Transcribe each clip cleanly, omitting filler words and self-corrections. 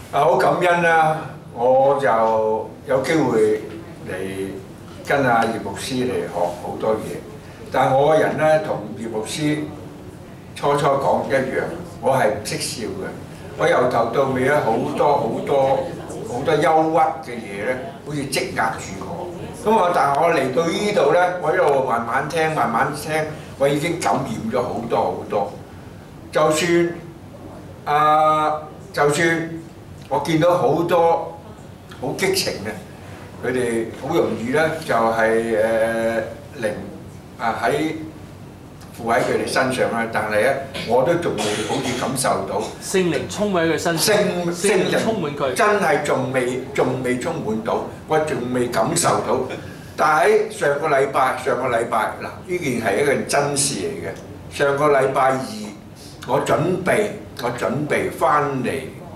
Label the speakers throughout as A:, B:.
A: 好感恩啦！我就有機會嚟跟阿葉牧師嚟學好多嘢，但係我個人咧同葉牧師初講一樣，我係唔識笑嘅。我由頭到尾咧好多憂鬱嘅嘢咧，好似積壓住我。但係我嚟到呢度咧，我一路慢慢聽，我已經感染咗好多。就算我見到好多好激情嘅，佢哋好容易咧就係喺附喺佢哋身上啦。但係咧，我都仲未好似感受到
B: 聖靈充滿喺佢身上，聖靈充滿佢，
A: 真係仲未充滿到，我仲未感受到。但係喺上個禮拜嗱，呢件係一個真事嚟嘅。上個禮拜二，我準備翻嚟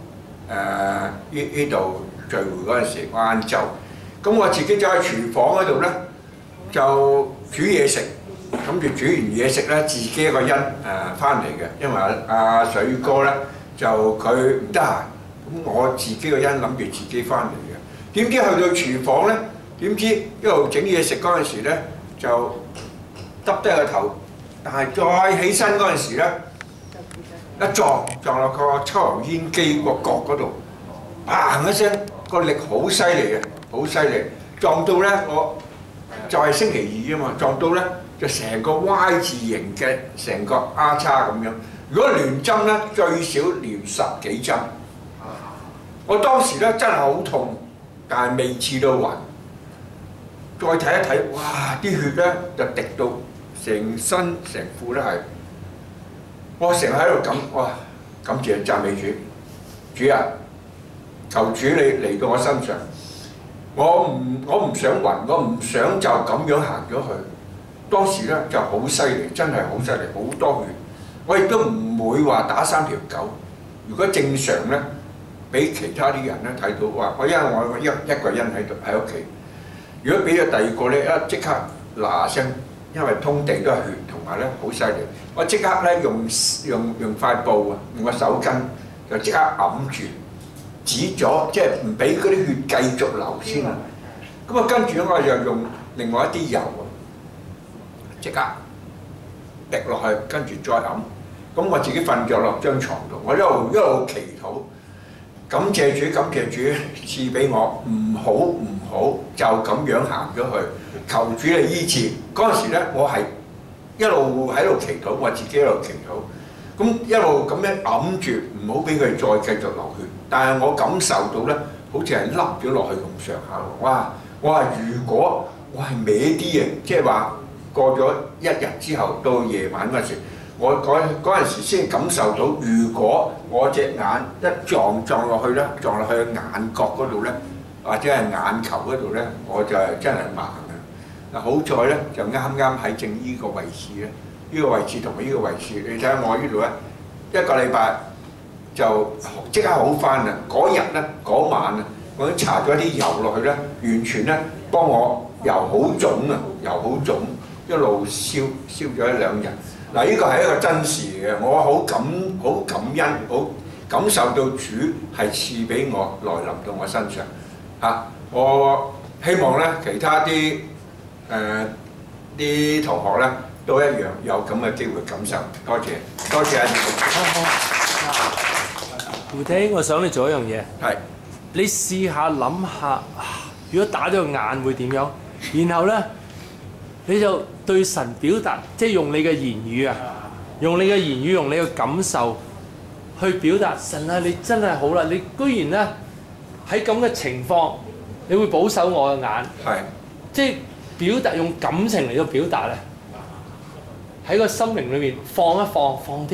A: 呢度聚會嗰陣時，晏晝，咁我自己走去廚房嗰度咧，就煮嘢食，諗住煮完嘢食咧，自己一個人翻嚟嘅，因為阿水哥咧就佢唔得閒，咁我自己個人諗住自己翻嚟嘅，點知去到廚房咧？點知一路整嘢食嗰陣時咧，就耷低個頭，但係再起身嗰陣時咧，一撞落個抽油煙機個角嗰度，砰一聲，個力好犀利嘅，好犀利，撞到咧我就係星期二啊嘛，撞到咧就成個 Y 字形嘅成個丫叉咁樣。如果連針咧，最少連10幾針。我當時咧真係好痛，但係未至到暈。再睇一睇，哇！啲血咧就滴到成身成褲都係，我成日喺度哇！感謝讚美主，主啊，求主你嚟到我身上，我唔想暈，我唔想就咁樣行咗去。當時咧就好犀利，真係好犀利，好多血。我亦都唔會話打3條狗。如果正常咧，俾其他啲人咧睇到，哇！因為我一個人喺屋企。如果俾咗第二個咧，即刻嗱聲，因為通地都係血，同埋咧好犀利。我即刻咧用塊布啊，用個手巾就即刻揞住，止咗，即係唔俾嗰啲血繼續流先啊。咁啊，跟住我就用另外一啲油啊，即刻滴落去，跟住再揞。咁我自己瞓咗落張床度，我一路祈禱。感謝主賜俾我，唔好就咁樣行咗去，求主你醫治。嗰陣時咧，我係一路喺度祈禱，我自己喺度祈禱，咁一路咁樣揞住，唔好俾佢再繼續流血。但係我感受到咧，好似係凹咗落去咁上下喎。哇！我話如果我係歪啲嘅，即係話過咗1日之後到夜晚嗰陣時。我嗰陣時先感受到，如果我隻眼一撞落去咧，撞落去眼角嗰度咧，或者係眼球嗰度咧，我就真係盲嘅。嗱，好在咧就啱喺正呢個位置咧，呢個位置同埋呢個位置，你睇下我呢度咧，1個禮拜就即刻好翻啦。嗰日咧嗰晚啊，我已經搽咗啲油落去咧，完全咧幫我由好腫啊，一路燒咗1、2日。嗱，呢個係一個真事嘅，我好感恩，好感受到主係賜俾我來臨到我身上嚇。我希望咧其他啲同學咧都一樣有咁嘅機會感受。多謝阿
B: 胡聽，我想你做一樣嘢，
A: 係
B: 你試下諗下，如果打咗個眼會點樣？然後咧你就對神表達，即係用你嘅言語啊，用你嘅感受去表達。神啊，你真係好啦！你居然咧喺咁嘅情況，你會保守我嘅眼，
A: 係
B: 即係表達用感情嚟到表達咧，喺個心靈裏面放啲。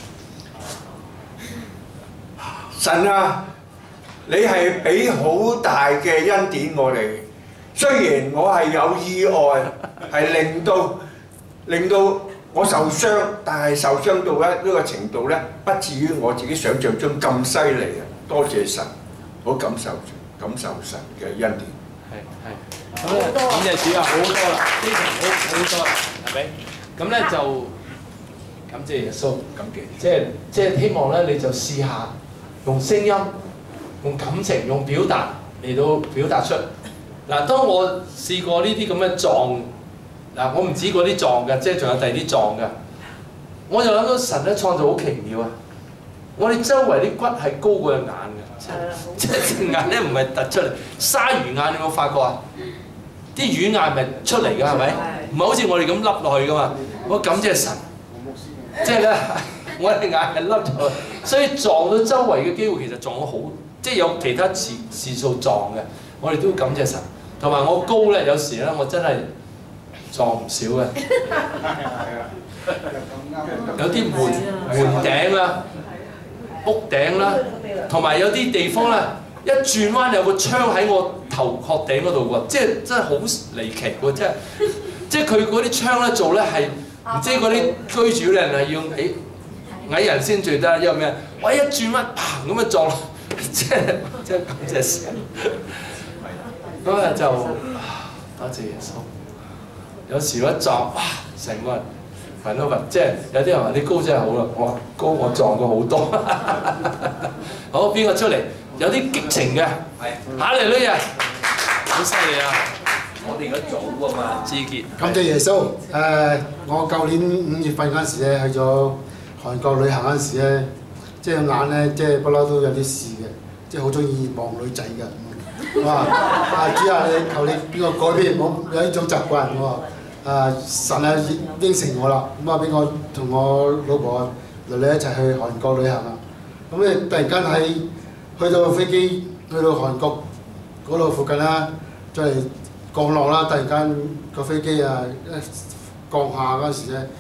A: 神啊，你係俾好大嘅恩典我哋。雖然我係有意外，係令到我受傷，但係受傷到咧呢個程度咧，不至於我自己想象中咁犀利啊！多謝神，好感受神嘅恩典。
B: 係，咁咧感謝主啊，好多啦，非常好多啦，係咪？咁咧就感謝耶穌，
A: 感謝，
B: 即係希望咧，你就試下用聲音、 用感情、用表達嚟到表達出。嗱，當我試過呢啲咁嘅撞，嗱我唔止嗰啲撞嘅，即係仲有第二啲撞嘅，我就諗到神咧創造好奇妙啊！我哋周圍啲骨係高過隻眼嘅，即係隻眼咧唔係突出嚟。鯊魚眼你有冇發覺啊？啲魚眼咪出嚟㗎係咪？唔係好似我哋咁凹落去㗎嘛。我感謝神，即係咧我哋眼係凹咗，所以撞到周圍嘅機會其實撞咗好，即係有其他次數撞嘅，我哋都感謝神。同埋我高咧，有時咧我真係撞唔少嘅，有啲門頂啦、屋頂啦，同埋有啲地方咧，一轉彎有個窗喺我頭殼頂嗰度喎，即係真係好離奇喎，即係佢嗰啲窗咧做咧係，唔知嗰啲居住人係要矮人先做得，因為咩？我一轉彎砰咁樣撞落，即係感謝神。嗰日就多謝耶穌。有時一撞，哇！成個人暈都暈，即係有啲人話你高真係好啦，我高我撞過好多。好，邊個出嚟？有啲激情嘅，下嚟呢日，好犀利啊！我哋而家早啊嘛，志傑。
C: 感謝耶穌。我舊年5月份嗰陣時咧，去咗韓國旅行嗰陣時咧，即係眼咧，即係不嬲都有啲事嘅，即係好中意望女仔嘅。我話主啊，你求你邊個改變我有呢種習慣。我話神啊應承我啦，咁啊俾我同我老婆女女一齊去韓國旅行啦。咁咧突然間去到飛機去到韓國嗰度附近啦，再嚟降落啦，突然間個飛機啊降下嗰陣時咧，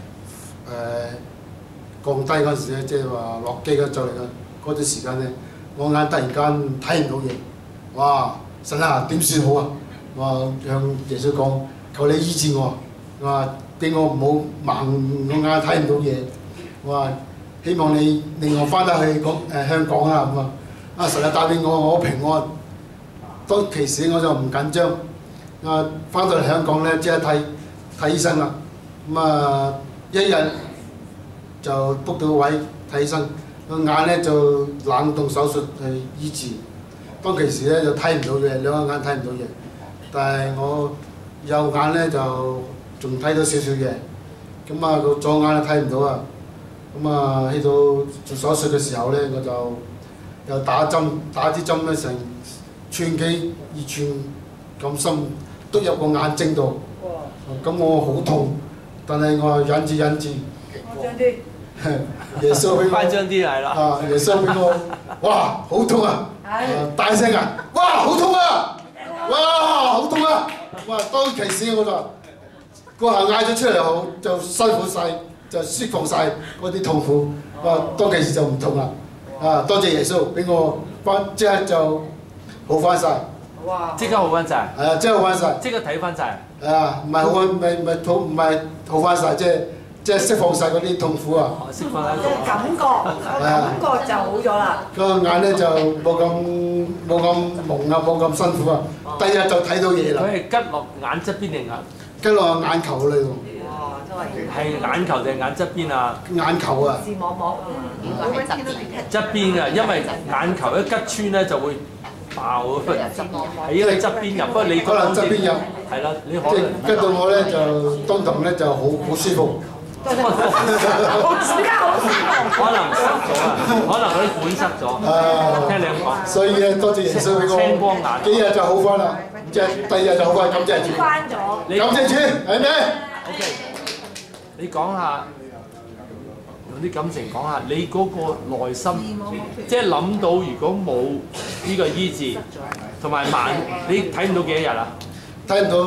C: 降低嗰陣時咧，即係話落機嗰就嚟嗰段時間咧，我眼突然間睇唔到嘢，哇！神啊點算好啊？我向耶穌講：求你醫治我，我話俾我唔好盲，我眼睇唔到嘢，我話希望你令我翻得去香港啊咁啊！神啊帶領我平安。當其時我就唔緊張。翻到嚟香港咧，即係睇醫生啦。咁啊，一日就 book 到位睇醫生，個眼咧就冷凍手術去醫治。當其時咧就睇唔到嘢，兩個眼睇唔到嘢，但係我右眼咧就仲睇到少少嘢。咁啊，個左眼睇唔到啊。咁啊，去到做手術嘅時候咧，我就又打支針咧成寸幾2寸咁深。篤入個眼睛度，咁我好痛，但係我忍住。耶穌俾我，
B: 誇張啲係啦。
C: 耶穌俾我，哇，好痛啊！大聲啊！哇，好痛啊！哇，好痛啊！哇，當其時我就嗰下嗌咗出嚟後，就辛苦晒，就釋放晒嗰啲痛苦。哇，當其時就唔痛啦。多謝耶穌俾我即刻就好翻晒。
B: 即刻好翻晒，
C: 係啊，即刻好翻晒，
B: 即刻睇翻晒。
C: 係啊，唔係好翻，唔係好翻晒，即係釋放晒嗰啲痛苦啊！
B: 釋放喺度。
D: 感覺就好咗啦。
C: 個眼咧就冇咁蒙啊，冇咁辛苦啊，第二日就睇到嘢啦。
B: 佢係吉落眼側邊定眼？
C: 吉落眼球嗰度。
D: 哇，真係。
B: 係眼球定眼側邊啊？
C: 眼球啊。
D: 視網膜啊嘛，應該係
B: 側邊嘅，因為眼球一吉穿咧就會爆咗出嚟，喺呢個側邊入，不過你
C: 可能側邊入，
B: 係啦，你可能
C: 吉到我咧就當堂咧就好舒服。
D: 而家好舒服。
B: 可能塞咗啊，可能嗰啲管塞咗。聽你咁講。
C: 所以咧，多謝耶穌俾我
B: 青光眼，
C: 幾日就好翻啦，即係第二日就好翻，感謝主。
D: 翻咗。
C: 感謝主，係咩
B: ？OK，你講下。用啲感情講下，你嗰個內心，即係諗到如果冇呢個醫治，同埋你睇唔到幾多日啊？
C: 睇唔到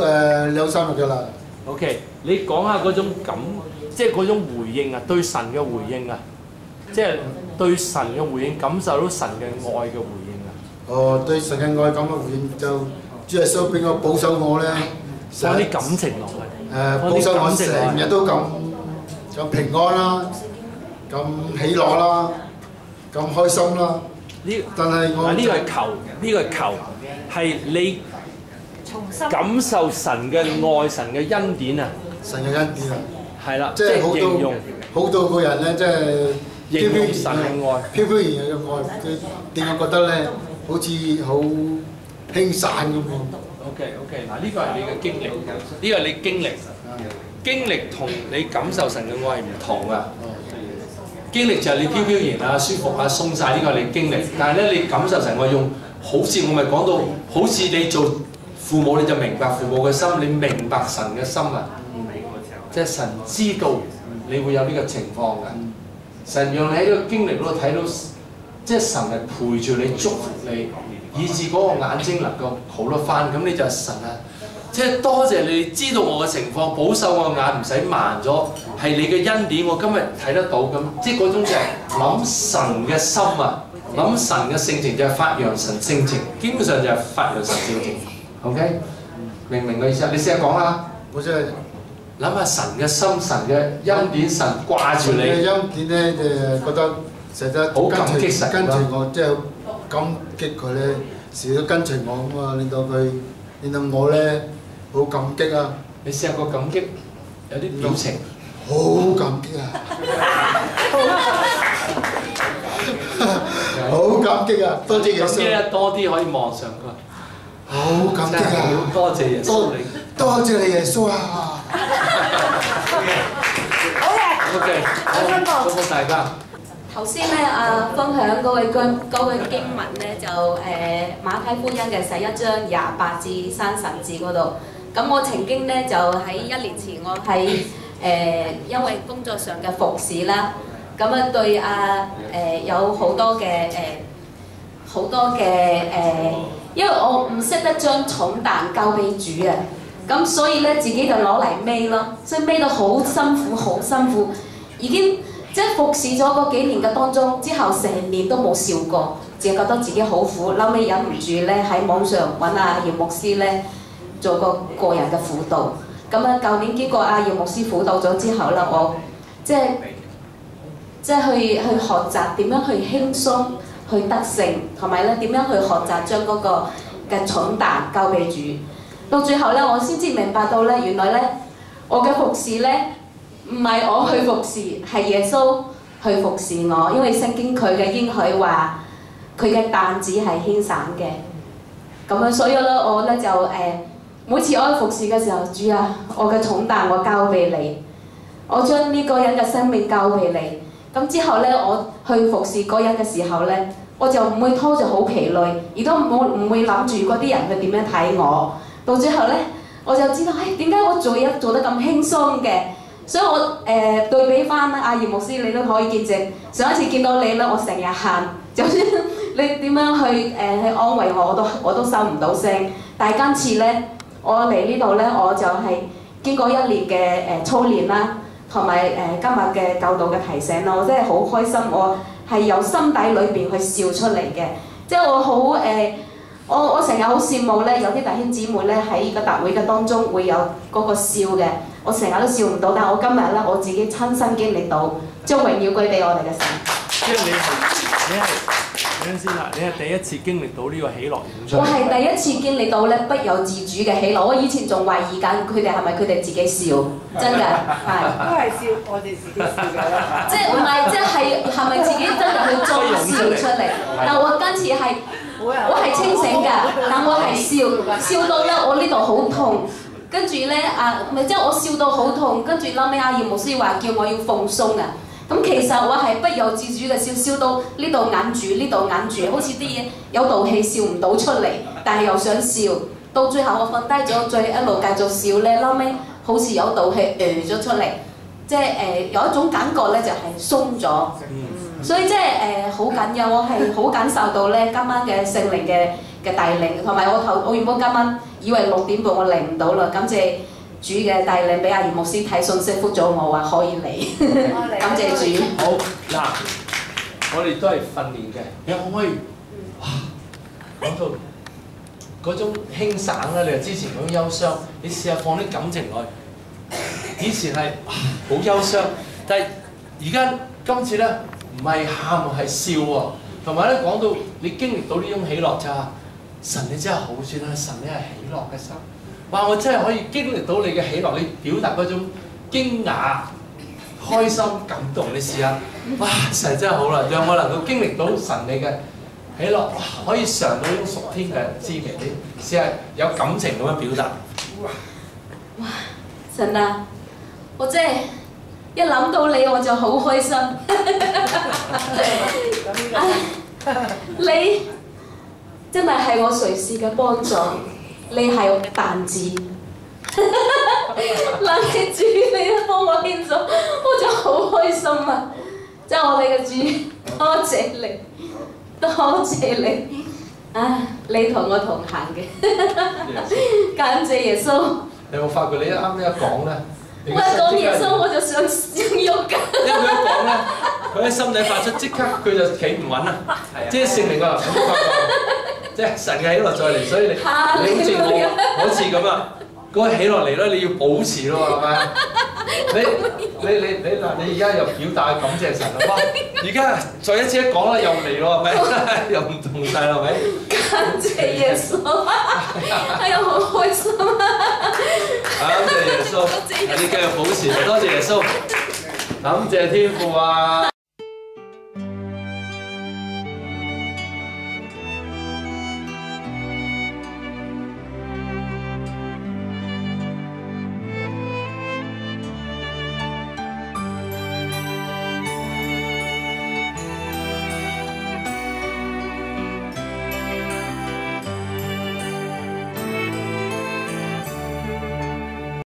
C: 2、3日㗎啦。
B: OK，你講下嗰種即係嗰種回應啊，對神嘅回應啊，即係對神嘅回應，感受到神嘅愛嘅回應啊。
C: 哦，對神嘅愛咁嘅回應就主耶穌俾我保守我咧，
B: 放啲感情落去。
C: 保守我成日都咁平安啦，咁喜樂啦，咁開心啦。但係我
B: 呢個係求，呢個係求，係你感受神嘅愛、神嘅恩典啊！
C: 神嘅恩典啊！
B: 係啦，
C: 即係好到個人咧，即係
B: 形容神嘅愛，
C: 飄飄然嘅愛，佢令我覺得咧好似好輕散咁喎。
B: OK， 嗱呢個係你嘅經歷，呢個係你經歷，經歷同你感受神嘅愛係唔同噶。經歷就係你飄飄然啊、舒服啊、鬆晒，呢個係你經歷。但係咧，你感受神愛用，好似我咪講到，好似你做父母你就明白父母嘅心，你明白神嘅心啊。即係神知道你會有呢個情況㗎。神讓你喺呢個經歷嗰度睇到，即係神係陪住你、祝福你，以致嗰個眼睛能夠好得翻。咁你就係神啊！即係多謝你知道我嘅情況，保守我嘅眼唔使盲咗，係你嘅恩典，我今日睇得到咁。即係嗰種就係諗神嘅心啊，諗神嘅性情就係發揚神性情，基本上就係發揚神性情。OK， 明唔明嘅意思啊？你試下講下。
C: 我真係
B: 諗下神嘅心、神嘅恩典，神掛住你。
C: 嘅恩典咧，覺得成日
B: 好感激神，
C: 跟隨我，即係感激佢咧，時都跟隨我咁啊，令到我咧好感激啊！
B: 你試下個感激有啲表情，
C: 好感激啊！好感激啊！多謝耶穌。
B: 多啲可以望上佢。
C: 好感激啊！
B: 多謝耶穌你。
C: 多謝你耶穌啊！
D: 好嘅。
B: OK， 好，祝福大家。
E: 頭先咧分享嗰句經文咧就馬太福音嘅11章28至30節嗰度。咁我曾經咧就喺1年前我喺因為工作上嘅服侍啦，咁啊對有好多嘅因為我唔識得將重擔交俾主啊，咁所以咧自己就攞嚟孭咯，所以孭到好辛苦，已經即係服侍咗嗰幾年嘅當中，之後成年都冇笑過，淨係覺得自己好苦，後尾忍唔住咧喺網上揾阿姚牧師咧做個人嘅輔導，咁啊舊年經過阿姚牧師輔導咗之後咧，我即係去學習點樣去輕鬆。去得勝，同埋咧點樣去學習將嗰個嘅重擔交俾主。到最後咧，我先至明白到咧，原來咧我嘅服侍咧唔係我去服侍，係耶穌去服侍我。因為聖經佢嘅應許話，佢嘅擔子係輕省嘅。咁樣所以咧，我咧就每次我去服侍嘅時候，主啊，我嘅重擔我交俾你，我將呢個人嘅生命交俾你。咁之後咧，我去服侍嗰人嘅時候咧，我就唔會拖住好疲累，亦都唔會諗住嗰啲人去點樣睇我。到最後咧，我就知道，點解我做嘢做得咁輕鬆嘅？所以我對比翻阿葉牧師，你都可以見證。上一次見到你咧，我成日喊，就算你點樣去安慰我都收唔到聲。但係今次咧，我嚟呢度咧，我就係經過1年嘅操練啦。同埋今日嘅教導嘅提醒啦，我真係好開心，我係由心底裏邊去笑出嚟嘅。即係我好我成日好羨慕咧，有啲弟兄姊妹咧喺個大會嘅當中會有嗰個笑嘅，我成日都笑唔到，但係我今日咧我自己親身經歷到，將榮耀歸俾我哋嘅神。
B: 即係你係等陣先啦，你係第一次經歷到呢個喜樂湧出。
E: 我係第一次經歷到咧不由自主嘅喜樂，我以前仲懷疑緊佢哋係咪佢哋自己笑，真嘅係。
D: 都係笑，我哋自己笑嘅啦。
E: 即係唔係即係咪自己真係去裝笑出嚟？但我今次係我係清醒㗎，但我係笑到咧我呢度好痛，跟住咧咪即係我笑到好痛，跟住後尾阿葉牧師話叫我要放鬆啊。咁其實我係不由自主嘅笑到呢度揞住，呢度揞住，好似啲嘢有道氣笑唔到出嚟，但係又想笑。到最後我瞓低咗，再一路繼續笑咧，後尾好似有道氣咗出嚟，即係有一種感覺咧就係鬆咗。所以即係好緊要，我係好感受到咧今晚嘅聖靈嘅帶領，同埋我原本今晚以為6點半我嚟唔到啦，感謝主嘅帶領，俾阿葉牧師睇信息覆咗我話可以嚟，感謝主。
B: 好嗱，我哋都係訓練嘅，你可唔可以講到嗰種輕省咧？你話之前嗰種憂傷，你試下放啲感情落去。以前係好憂傷，但係而家今次咧唔係喊係笑喎，同埋咧講到你經歷到呢種喜樂就係神你真係好算啦，神你係喜樂嘅神。哇！我真係可以經歷到你嘅喜樂，你表達嗰種驚訝、 開心感動，你試下，哇！神真係好啦，讓我能夠經歷到神你嘅喜樂，哇！可以嘗到呢種屬天嘅滋味，你試下有感情咁樣表達。
E: 哇！神啊，我真係一諗到你我就好開心。你真係係我隨時嘅幫助，你係我嘅彈子。嗱，你主你都幫我獻咗，我就好開心啊！即係我哋嘅主，多謝你，多謝你，你同我同行嘅，感謝耶穌。
B: 你有冇發覺你啱啱一講咧？
E: 我一講耶穌我就想喐㗎。
B: 因為佢一講咧，佢喺心底發出，即刻佢就企唔穩啦。即係聖靈啊，有冇發覺？即係神嘅喜樂再嚟，所以你好似我嗰次咁啊，嗰個喜樂嚟咧，你要保持咯，係咪？你而家又表達感謝神啦，哇！而家再一次一講啦，又嚟咯，係咪？又唔同晒啦，係咪？
E: 感謝耶穌，哎呀，好開心啊！
B: 感謝耶穌，你繼續保持，多謝耶穌，感謝天父啊！